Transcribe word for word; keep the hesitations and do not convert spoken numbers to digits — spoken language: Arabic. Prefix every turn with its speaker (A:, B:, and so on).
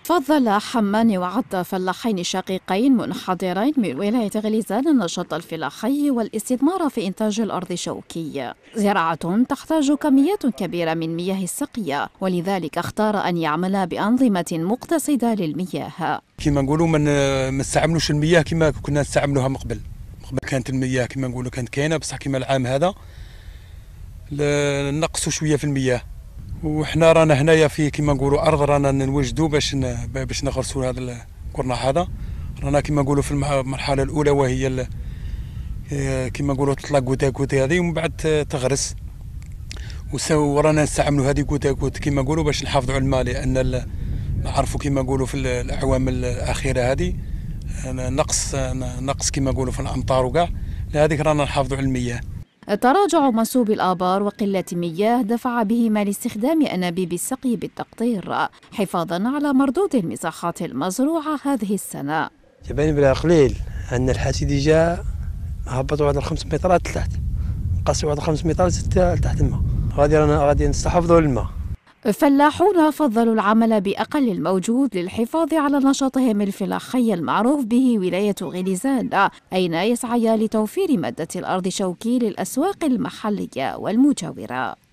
A: فضل حماني وعد فلاحين شقيقين منحدرين من ولاية غليزان النشاط الفلاحي والاستثمار في إنتاج الأرض الشوكي. زراعة تحتاج كميات كبيرة من مياه السقي، ولذلك اختار أن يعمل بأنظمة مقتصدة للمياه.
B: كما نقولوا ما نستعملوش المياه كما كنا نستعملوها من قبل. قبل كانت المياه كما نقولوا كانت كاينه، بصح كما العام هذا نقصوا شويه في المياه، وحنا رانا هنايا في كما نقولوا ارض رانا نوجدوا باش باش نغرسوا هذا الكورناح هذا. رانا كما نقولوا في المرحله الاولى وهي كما نقولوا تطلع كوتا كوتا هذه ومن بعد تغرس، ورانا نستعملوا هذه كوتا كوت كما نقولوا باش نحافظوا على الماء، لان نعرفوا كما نقولوا في الاعوام الاخيره هذه نقص نقص كما نقولوا في الامطار وكاع، لهذيك رانا نحافظوا على المياه.
A: تراجع منسوب الآبار وقلة مياه دفع بهما لاستخدام أنابيب السقي بالتقطير حفاظا على مردود المساحات المزروعة هذه السنة.
C: جباني بلا قليل أن الحاسد جاء هبطوا واحد الخمس مترات لتحت، قصوا واحد الخمس مترات لتحت الماء، غادي رانا غادي نستحفظوا الماء.
A: فلاحون فضلوا العمل بأقل الموجود للحفاظ على نشاطهم الفلاحي المعروف به ولاية غليزان، أين يسعيا لتوفير مادة الأرض الشوكي للأسواق المحلية والمجاورة.